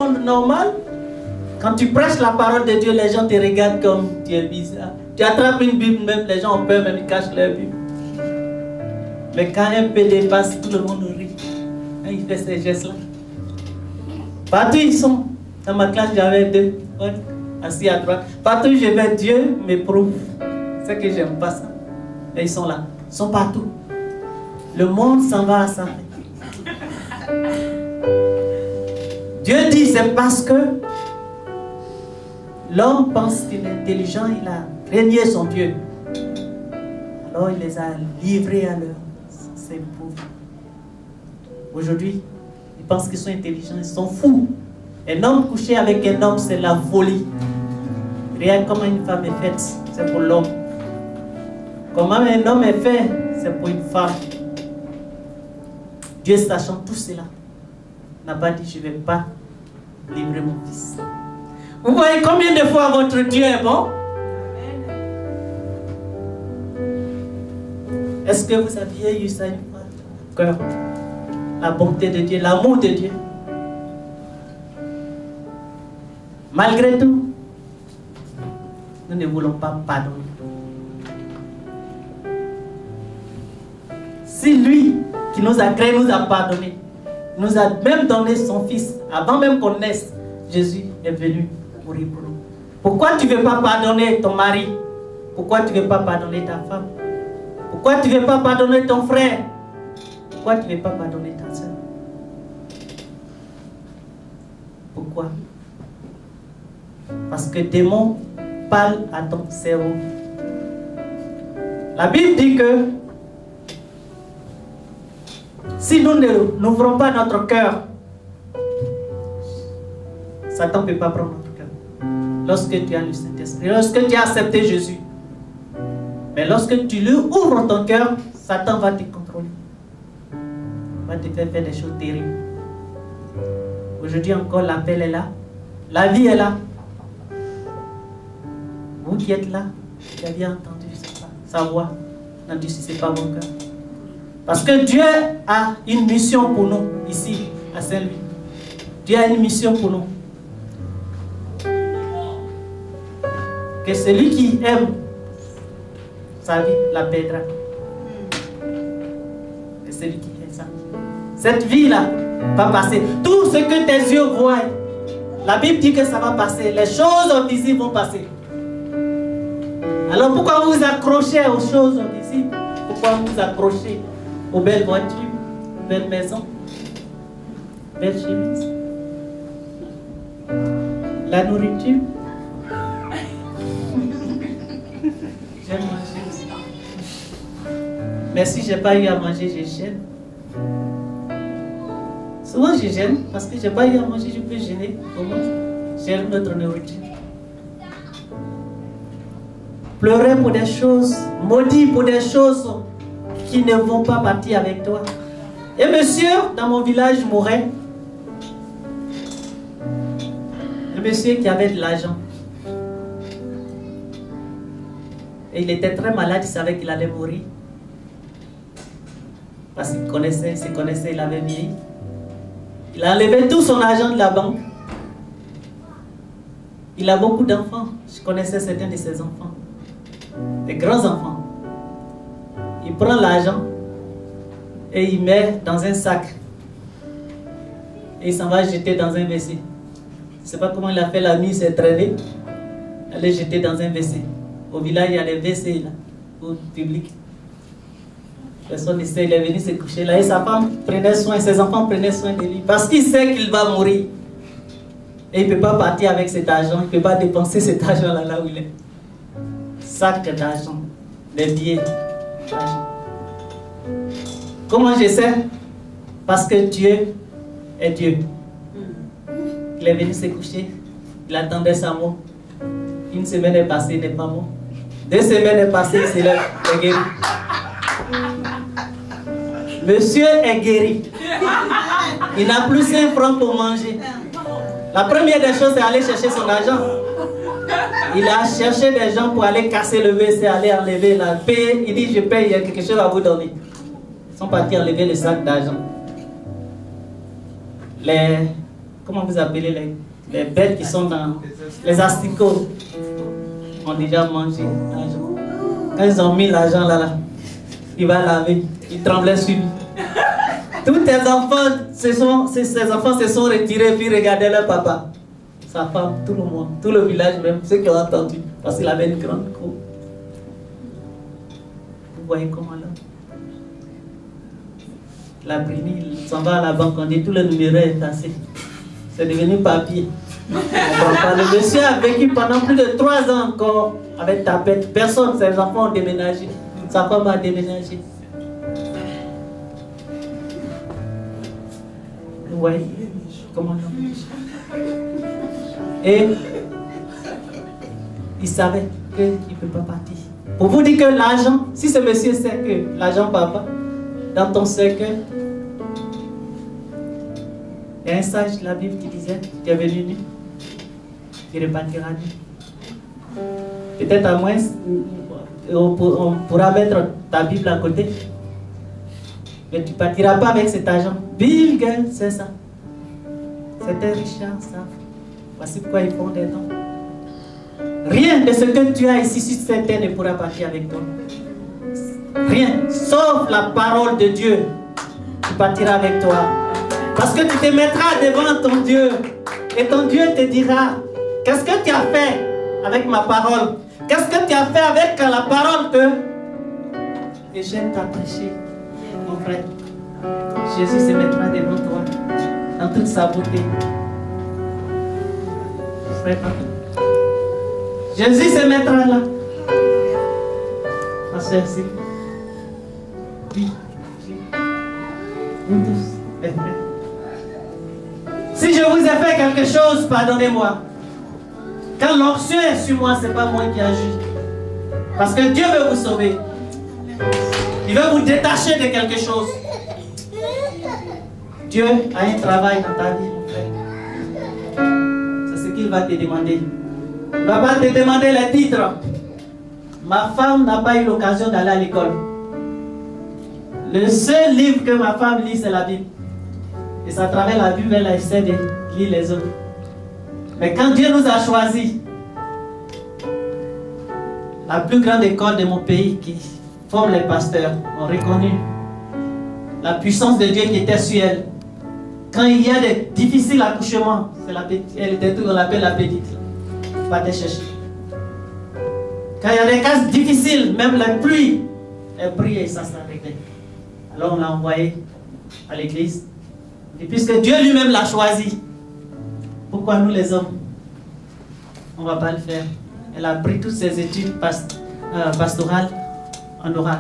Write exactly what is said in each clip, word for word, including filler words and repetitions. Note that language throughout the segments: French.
Normal, quand tu prêches la parole de Dieu, les gens te regardent comme tu es bizarre. Tu attrapes une Bible, même les gens ont peur, même ils cachent leur Bible. Mais quand un peu dépasse, tout le monde rit. Quand il fait ces gestes-là. Partout ils sont. Dans ma classe, j'avais deux assis à droite. Partout je vais, Dieu m'éprouve. C'est que j'aime pas ça. Mais ils sont là. Ils sont partout. Le monde s'en va à ça. Dieu dit, c'est parce que l'homme pense qu'il est intelligent, il a régné son Dieu. Alors il les a livrés à leur ses pauvres. Aujourd'hui, ils pensent qu'ils sont intelligents, ils sont fous. Un homme couché avec un homme, c'est la folie. Regarde comment une femme est faite, c'est pour l'homme. Comment un homme est fait, c'est pour une femme. Dieu, sachant tout cela, n'a pas dit, je ne vais pas livrer mon fils. Vous voyez combien de fois votre Dieu est bon? Est-ce que vous aviez eu ça une fois? Cœur, la bonté de Dieu, l'amour de Dieu. Malgré tout, nous ne voulons pas pardonner. Si lui, qui nous a créés, nous a pardonné, nous a même donné son fils, avant même qu'on naisse, Jésus est venu mourir pour nous. Pourquoi tu ne veux pas pardonner ton mari? Pourquoi tu ne veux pas pardonner ta femme? Pourquoi tu ne veux pas pardonner ton frère? Pourquoi tu ne veux pas pardonner ta soeur? Pourquoi? Parce que démon parle à ton cerveau. La Bible dit que si nous n'ouvrons pas notre cœur, Satan ne peut pas prendre notre cœur. Lorsque tu as le Saint-Esprit, lorsque tu as accepté Jésus. Mais lorsque tu lui ouvres ton cœur, Satan va te contrôler. Va te faire faire des choses terribles. Aujourd'hui encore, l'appel est là. La vie est là. Vous qui êtes là, vous avez entendu sa voix. Non, Dieu, si ce n'est pas mon cœur. Parce que Dieu a une mission pour nous, ici, à Saint-Louis. Dieu a une mission pour nous. Que celui qui aime sa vie la perdra. Que celui qui aime ça. Cette vie-là va passer. Tout ce que tes yeux voient, la Bible dit que ça va passer. Les choses invisibles vont passer. Alors pourquoi vous vous accrochez aux choses invisibles? Pourquoi vous vous accrochez aux belles voitures, aux belles maisons, belles chemises, la nourriture? J'aime manger aussi. Mais si je n'ai pas eu à manger, je gêne. Souvent je gêne parce que je n'ai pas eu à manger, je peux gêner. Au moins, j'aime notre nourriture. Pleurer pour des choses, maudire pour des choses qui ne vont pas partir avec toi. Et monsieur, dans mon village, mourait. Un monsieur qui avait de l'argent. Et il était très malade, il savait qu'il allait mourir. Parce qu'il connaissait, il se connaissait, il avait vieilli. Il a enlevé tout son argent de la banque. Il a beaucoup d'enfants. Je connaissais certains de ses enfants. Des grands enfants. Il prend l'argent et il met dans un sac. Et il s'en va jeter dans un W C. Je ne sais pas comment il a fait la nuit, il s'est traîné. Il allait jeter dans un W C. Au village, il y a des W C là, au public. Personne ne sait, il est venu se coucher là. Et sa femme prenait soin, ses enfants prenaient soin de lui. Parce qu'il sait qu'il va mourir. Et il ne peut pas partir avec cet argent, il ne peut pas dépenser cet argent là, là où il est. Sac d'argent, des billets d'argent. Comment je sais? Parce que Dieu est Dieu. Il est venu se coucher, il attendait sa mort. Une semaine est passée, il n'est pas mort. Deux semaines est passées, il s'est lève, il est guéri. Monsieur est guéri. Il n'a plus cinq francs pour manger. La première des choses, c'est aller chercher son argent. Il a cherché des gens pour aller casser le W C, aller enlever la paye. Il dit, je paye, il y a quelque chose à vous donner. Ils sont partis enlever le sac d'argent. Les comment vous appelez les, les bêtes qui sont dans les asticots, ont déjà mangé l'argent. Quand ils ont mis l'argent là, là, il va laver, il tremblait sur lui. Tous tes enfants, ce sont, ces, ces enfants se sont retirés puis regardaient leur papa, sa femme, tout le monde, tout le village même, ceux qui ont entendu, parce qu'il avait une grande cour. Vous voyez comment là? La bruni, il s'en va à la banque, on dit tout le numéro est effacé. C'est devenu papier. On comprend pas. Le monsieur a vécu pendant plus de trois ans encore avec tapette. Personne, ses enfants ont déménagé. Sa femme a déménagé. Vous voyez comment là? Et il savait qu'il ne peut pas partir. Pour vous dire que l'argent, si ce monsieur sait que l'argent papa, dans ton cercueil, il y a un sage de la Bible qui disait, tu es venu nu, tu repartiras nu. Peut-être à moins, on pourra mettre ta Bible à côté, mais tu ne partiras pas avec cet argent. Bill Gates, c'est ça. C'était Richard Safran. Voici pourquoi ils font des dons. Rien de ce que tu as ici sur cette terre ne pourra partir avec toi. Rien, sauf la parole de Dieu qui partira avec toi. Parce que tu te mettras devant ton Dieu et ton Dieu te dira, qu'est-ce que tu as fait avec ma parole? Qu'est-ce que tu as fait avec la parole que et j'aime t'apprécier, mon frère. Jésus se mettra devant toi dans toute sa beauté. Frère, Jésus se mettra là. Ma soeur, c'est oui. Nous tous. Si je vous ai fait quelque chose, pardonnez-moi. Quand l'onction est sur moi, ce n'est pas moi qui agis. Parce que Dieu veut vous sauver. Il veut vous détacher de quelque chose. Dieu a un travail dans ta vie, mon frère. C'est ce qu'il va te demander. Il ne va pas te demander les titres. Ma femme n'a pas eu l'occasion d'aller à l'école. Le seul livre que ma femme lit, c'est la Bible. Et c'est à travers la Bible, elle essaie de lire les autres. Mais quand Dieu nous a choisis, la plus grande école de mon pays qui forme les pasteurs ont reconnu la puissance de Dieu qui était sur elle. Quand il y a des difficiles accouchements, c'est la petite, elle était tout, on l'appelle la petite. Pas te chercher. Quand il y a des cas difficiles, même la pluie, elle prie et ça s'est réglé. Alors on l'a envoyé à l'église. Et puisque Dieu lui-même l'a choisi, pourquoi nous les hommes, on ne va pas le faire? Elle a pris toutes ses études past euh, pastorales en oral.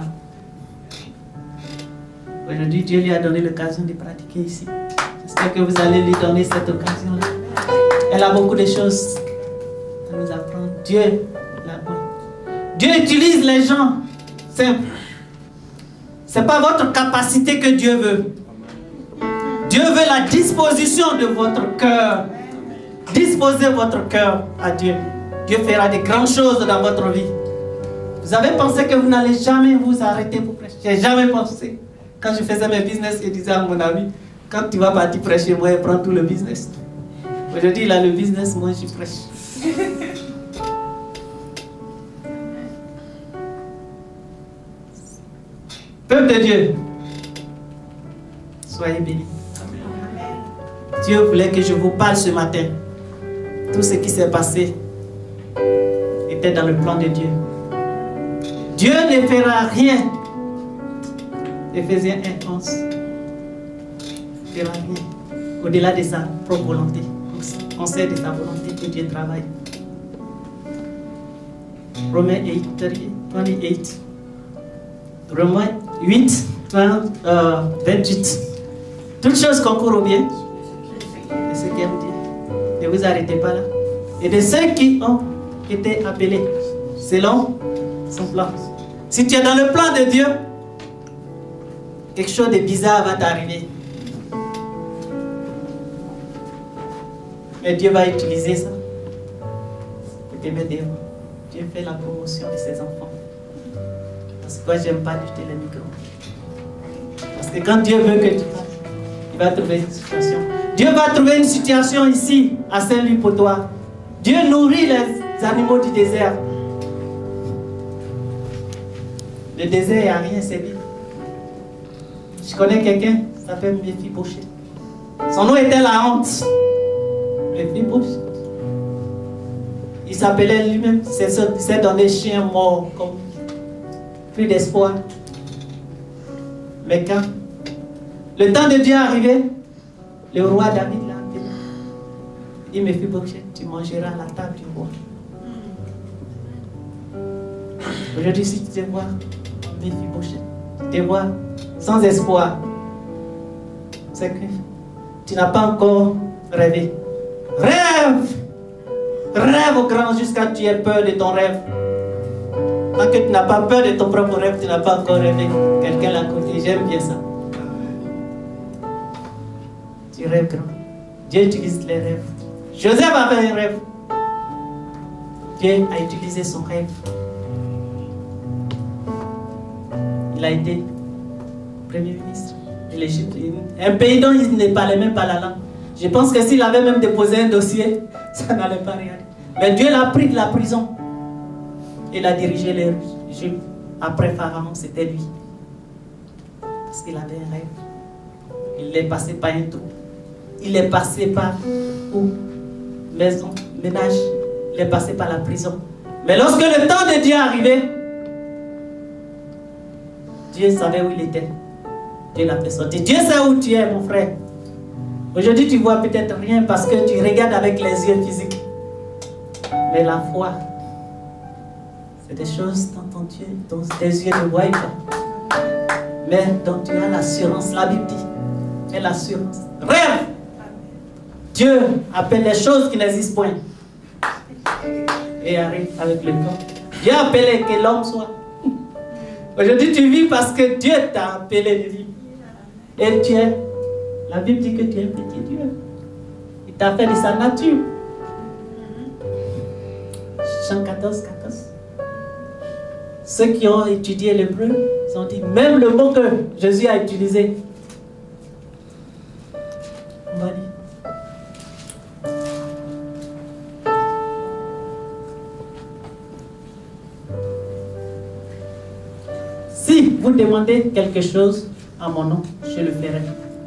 Aujourd'hui, Dieu lui a donné l'occasion de pratiquer ici. J'espère que vous allez lui donner cette occasion-là. Elle a beaucoup de choses à nous apprendre. Dieu l'a bonne. Dieu utilise les gens simples. Ce n'est pas votre capacité que Dieu veut. Dieu veut la disposition de votre cœur. Disposez votre cœur à Dieu. Dieu fera de grandes choses dans votre vie. Vous avez pensé que vous n'allez jamais vous arrêter pour prêcher? J'ai jamais pensé. Quand je faisais mes business, je disais à mon ami, quand tu vas partir prêcher, moi je prends tout le business. Aujourd'hui, il a le business, moi je prêche. Peuple de Dieu, soyez bénis. Dieu voulait que je vous parle ce matin. Tout ce qui s'est passé était dans le plan de Dieu. Dieu ne fera rien. Éphésiens un, onze. Il ne fera rien au-delà de sa propre volonté. On sait de sa volonté que Dieu travaille. Romains huit, vingt-huit. Romains huit, vingt-huit. Toutes choses concourent au bien de ceux qui aiment Dieu. Ne vous arrêtez pas là. Et de ceux qui ont été appelés selon son plan. Si tu es dans le plan de Dieu, quelque chose de bizarre va t'arriver. Mais Dieu va utiliser ça pour te mettre devant. Dieu fait la promotion de ses enfants. Parce que moi, je n'aime pas lutter le micro. Parce que quand Dieu veut que tu fasses, il va trouver une situation. Dieu va trouver une situation ici, à Saint-Louis pour toi. Dieu nourrit les animaux du désert. Le désert, il n'y a rien, c'est vide. Je connais quelqu'un, ça s'appelle Méphibosheth. Son nom était la honte. Méphibosheth. Il s'appelait lui-même, il s'est donné chien mort, comme plus d'espoir. Mais quand le temps de Dieu est arrivé, le roi David l'a appelé. Il me fait Méphibosheth, tu mangeras à la table du roi. Aujourd'hui, si tu te vois, Méphibosheth, tu te vois sans espoir, c'est que tu n'as pas encore rêvé. Rêve! Rêve au grand jusqu'à ce que tu aies peur de ton rêve. Tant que tu n'as pas peur de ton propre rêve, tu n'as pas encore rêvé. Quelqu'un l'a côté, j'aime bien ça. Tu rêves grand. Dieu utilise les rêves. Joseph avait un rêve. Dieu a utilisé son rêve. Il a été Premier ministre de l'Égypte. Un pays dont il ne parlait même pas la langue. Je pense que s'il avait même déposé un dossier, ça n'allait pas rien. Mais Dieu l'a pris de la prison. Il a dirigé les Juifs. Après Pharaon, c'était lui. Parce qu'il avait un rêve. Il est passé par un trou. Il est passé par où? Maison, ménage. Il est passé par la prison. Mais lorsque le temps de Dieu est arrivé, Dieu savait où il était. Dieu l'a fait sortir. Dieu sait où tu es, mon frère. Aujourd'hui, tu vois peut-être rien parce que tu regardes avec les yeux physiques. Mais la foi, c'est des choses dont ton Dieu, dont tes yeux ne voient pas. Mais dont tu as l'assurance. La Bible dit, tu as l'assurance. Rêve! Dieu appelle les choses qui n'existent point. Et arrive avec le temps. Dieu a appelé que l'homme soit. Aujourd'hui, tu vis parce que Dieu t'a appelé de vivre. Et tu es. La Bible dit que tu es un petit Dieu. Il t'a fait de sa nature. Jean quatorze, quatorze. Ceux qui ont étudié l'hébreu, ils ont dit, même le mot que Jésus a utilisé, on va dire. Si vous demandez quelque chose à mon nom, je le ferai.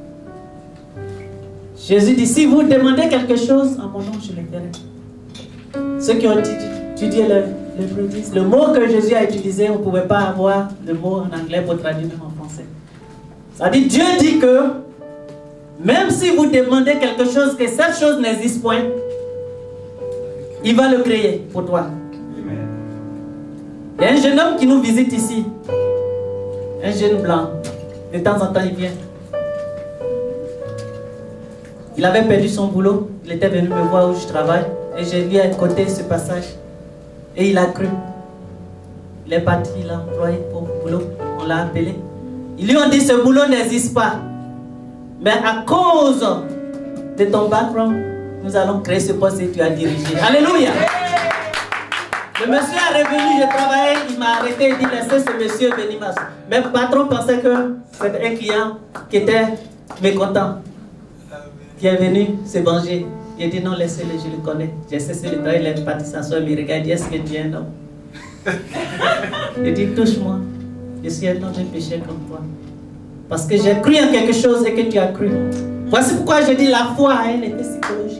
Jésus dit, si vous demandez quelque chose à mon nom, je le ferai. Ceux qui ont étudié l'hébreu disent, le mot que Jésus a utilisé, on ne pouvait pas avoir le mot en anglais pour traduire même en français. Ça dit, Dieu dit que, même si vous demandez quelque chose, que cette chose n'existe point, il va le créer pour toi. Amen. Il y a un jeune homme qui nous visite ici. Un jeune blanc. De temps en temps, il vient. Il avait perdu son boulot. Il était venu me voir où je travaille. Et j'ai lu à côté ce passage. Et il a cru. Il est parti, il a employé pour le boulot. On l'a appelé. Ils lui ont dit, ce boulot n'existe pas. Mais à cause de ton background, nous allons créer ce poste et tu as dirigé. Alléluia. Le monsieur est revenu, je travaillais, il m'a arrêté, il dit, laissez ce monsieur venir. Mais le patron pensait que c'était un client qui était mécontent, qui est venu se venger. Il a dit, non, laissez-le, je le connais. J'ai cessé le travail, il est parti s'asseoir, il me regarde, il dit, est-ce que tu es un homme? Il dit, touche-moi, je suis un homme, un pécheur comme toi. Parce que j'ai cru en quelque chose et que tu as cru. Voici pourquoi je dis, la foi, elle était psychologique.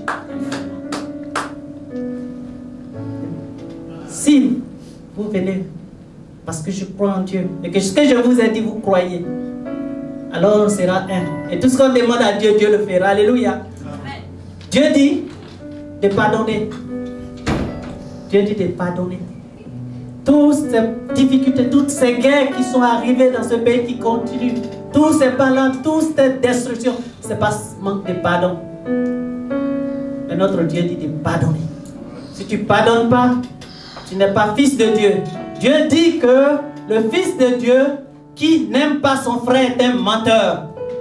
Si vous venez, parce que je crois en Dieu, et que ce que je vous ai dit, vous croyez, alors on sera un. Et tout ce qu'on demande à Dieu, Dieu le fera. Alléluia. Amen. Dieu dit de pardonner. Dieu dit de pardonner. Toutes ces difficultés, toutes ces guerres qui sont arrivées dans ce pays qui continuent, tous ces ballons, toutes ces destructions, c'est parce que manque de pardon. Mais notre Dieu dit de pardonner. Si tu ne pardonnes pas, tu n'es pas fils de Dieu. Dieu dit que le fils de Dieu qui n'aime pas son frère est un menteur.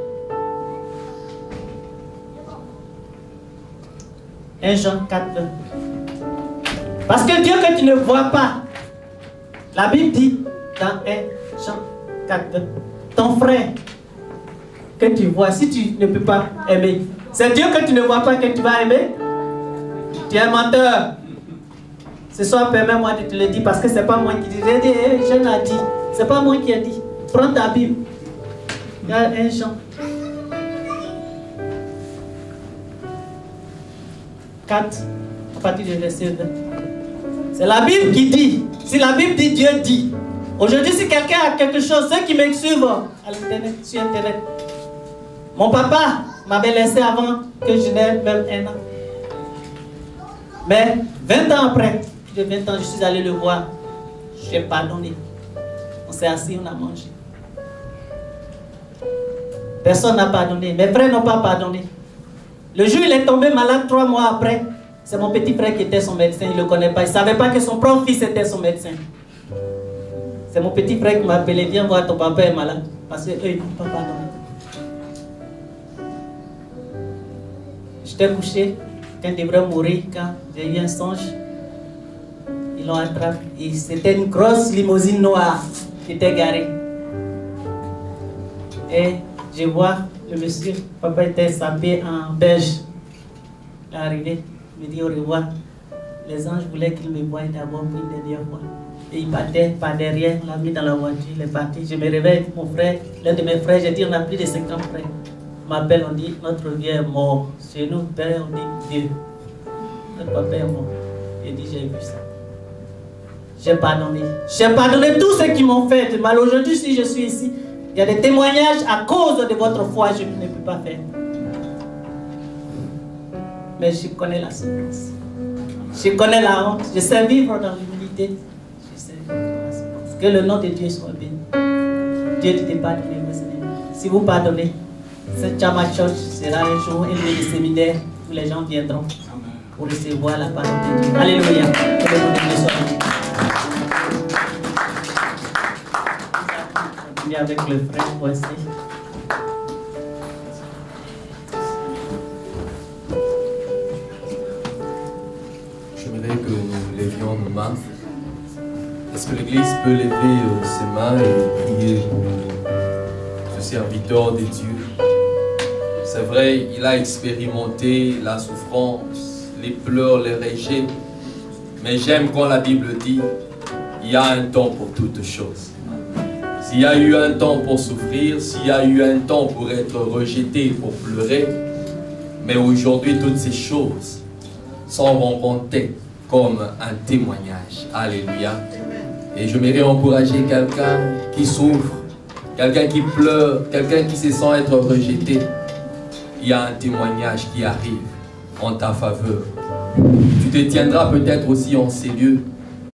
un Jean quatre. Parce que Dieu que tu ne vois pas, la Bible dit dans un Jean quatre, ton frère que tu vois, si tu ne peux pas aimer, C'est Dieu que tu ne vois pas que tu vas aimer. Tu es un menteur. Ce soir, permets-moi de te le dire parce que c'est pas moi qui dis. J'ai dit, hey, je l'ai dit. C'est pas moi qui ai dit. Prends ta Bible. Il y a un chant. quatre, à partir du verset vingt. C'est la Bible qui dit. Si la Bible dit, Dieu dit. Aujourd'hui, si quelqu'un a quelque chose, ceux qui me suivent à l'internet, sur internet. Mon papa m'avait laissé avant que je n'ai même un an. Mais vingt ans après, plus de vingt ans, je suis allé le voir. J'ai pardonné. On s'est assis, on a mangé. Personne n'a pardonné. Mes frères n'ont pas pardonné. Le jour où il est tombé malade, trois mois après, c'est mon petit frère qui était son médecin. Il ne le connaît pas. Il ne savait pas que son propre fils était son médecin. C'est mon petit frère qui m'a appelé. Viens voir, ton papa est malade. Parce qu'eux, ils ne m'ont pas pardonné. J'étais couché. Quand il devrait mourir, quand j'ai eu un songe, ils l'ont attrapé. C'était une grosse limousine noire qui était garée. Et je vois le monsieur, papa était sapé en beige. Il est arrivé, il me dit au revoir. Les anges voulaient qu'il me voie d'abord pour une dernière fois. Et il partait par derrière, on l'a mis dans la voiture, il est parti. Je me réveille, mon frère, l'un de mes frères, j'ai dit on a plus de cinquante frères. On m'appelle, on dit notre vieux est mort. Chez nous, père, on dit Dieu. Notre papa est mort. J'ai dit j'ai vu ça. J'ai pardonné. J'ai pardonné tous ceux qui m'ont fait de mal. Aujourd'hui, si je suis ici, il y a des témoignages à cause de votre foi, je ne peux pas faire. Mais je connais la souffrance. Je connais la honte. Je sais vivre dans l'humilité. Je sais vivre dans la souffrance. Que le nom de Dieu soit béni. Dieu dit de pardonner vos ennemis. Si vous pardonnez, cette Chama Church sera un jour un lieu de séminaire où les gens viendront pour recevoir la parole de Dieu. Alléluia. Que le nom de Dieu soit béni. Avec le frère Boissy. J'aimerais que nous levions nos mains. Est-ce que l'Église peut lever euh, ses mains et prier pour ce serviteur de Dieu? C'est vrai, il a expérimenté la souffrance, les pleurs, les rejets. Mais j'aime quand la Bible dit, il y a un temps pour toutes choses. S'il y a eu un temps pour souffrir, s'il y a eu un temps pour être rejeté, pour pleurer, mais aujourd'hui, toutes ces choses sont rencontrées comme un témoignage. Alléluia. Et je m'aimerais encourager quelqu'un qui souffre, quelqu'un qui pleure, quelqu'un qui se sent être rejeté. Il y a un témoignage qui arrive en ta faveur. Tu te tiendras peut-être aussi en ces lieux